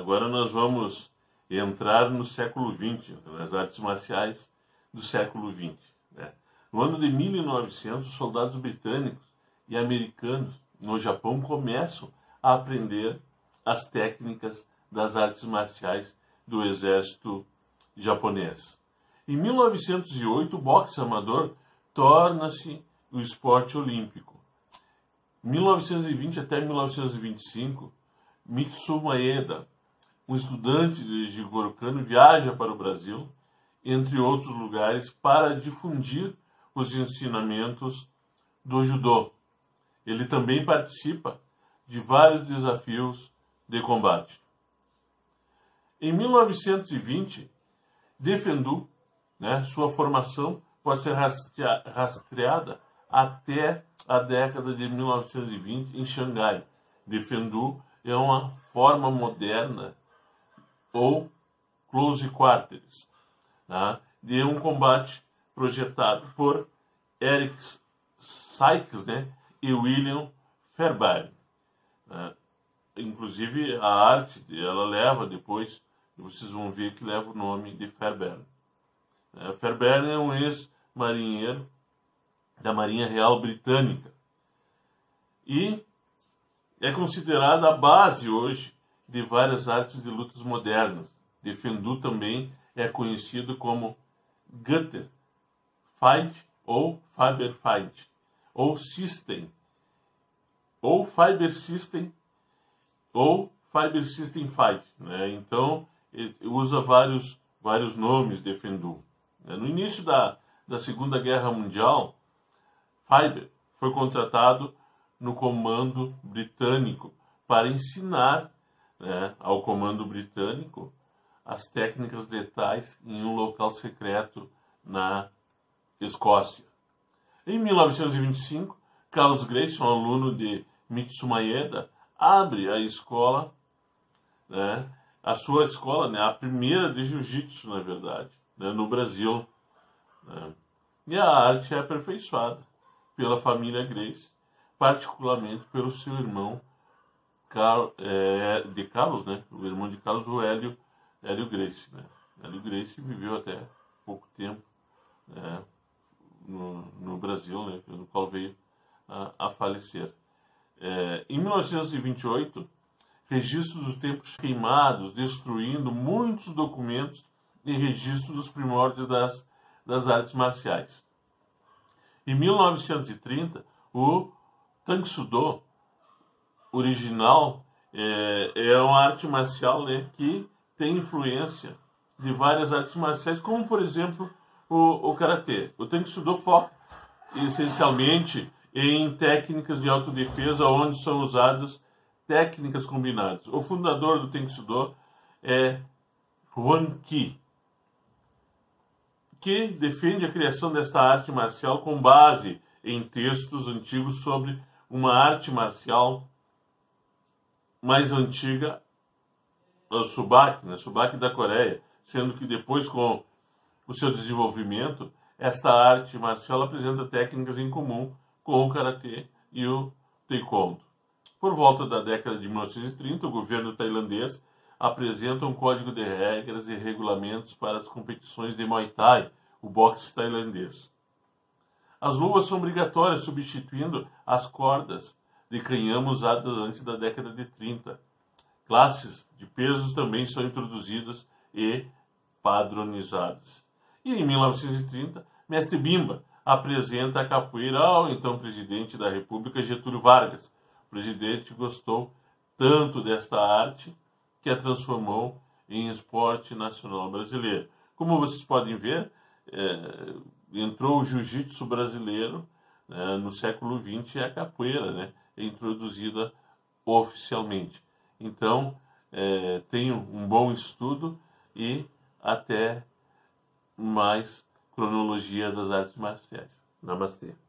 agora nós vamos entrar no século XX, nas artes marciais do século XX. Né? No ano de 1900, os soldados britânicos e americanos no Japão começam a aprender as técnicas das artes marciais do exército japonês. Em 1908, o boxe amador torna-se o esporte olímpico. Em 1920 até 1925, Mitsu Maeda, um estudante de Jigoro Kano, viaja para o Brasil, entre outros lugares, para difundir os ensinamentos do judô. Ele também participa de vários desafios de combate. Em 1920, Defendu, sua formação pode ser rastreada até a década de 1920 em Xangai. Defendu é uma forma moderna ou close quarters, de um combate projetado por Eric Sykes, e William Fairbairn. Inclusive a arte ela leva depois, vocês vão ver que leva o nome de Fairbairn. Fairbairn é um ex-marinheiro da Marinha Real Britânica e é considerada a base hoje de várias artes de lutas modernas. Defendu também é conhecido como Gutter Fight ou Fiber Fight ou System ou Fiber System ou Fiber System Fight. Então ele usa vários nomes Defendu. No início da Segunda Guerra Mundial, Fiber foi contratado no comando britânico para ensinar ao comando britânico as técnicas letais em um local secreto na Escócia. Em 1925, Carlos Grayson, aluno de Mitsu Maeda, abre a escola, a sua escola, a primeira de jiu-jitsu, na verdade, no Brasil. E a arte é aperfeiçoada pela família Grace, particularmente pelo seu irmão Carlos, o irmão de Carlos, o Hélio Grace. Hélio Grace viveu até pouco tempo no Brasil, no qual veio a falecer. Em 1928, registro dos templos queimados, destruindo muitos documentos e registro dos primórdios das artes marciais. Em 1930, o Tang Soo Do original é uma arte marcial que tem influência de várias artes marciais, como por exemplo o Karatê. O Tang Soo Do foca essencialmente em técnicas de autodefesa, onde são usadas técnicas combinadas. O fundador do Tang Soo Do é Hwan Ki, que defende a criação desta arte marcial com base em textos antigos sobre uma arte marcial mais antiga, o Subak da Coreia, sendo que depois, com o seu desenvolvimento, esta arte marcial apresenta técnicas em comum com o Karatê e o Taekwondo. Por volta da década de 1930, o governo tailandês apresenta um código de regras e regulamentos para as competições de Muay Thai, o boxe tailandês. As luvas são obrigatórias, substituindo as cordas de canhão usadas antes da década de 30. Classes de pesos também são introduzidas e padronizadas. E em 1930, Mestre Bimba apresenta a capoeira ao então presidente da República, Getúlio Vargas. O presidente gostou tanto desta arte que a transformou em esporte nacional brasileiro. Como vocês podem ver, entrou o jiu-jitsu brasileiro no século XX e a capoeira é introduzida oficialmente. Então, tenham um bom estudo e até mais cronologia das artes marciais. Namastê.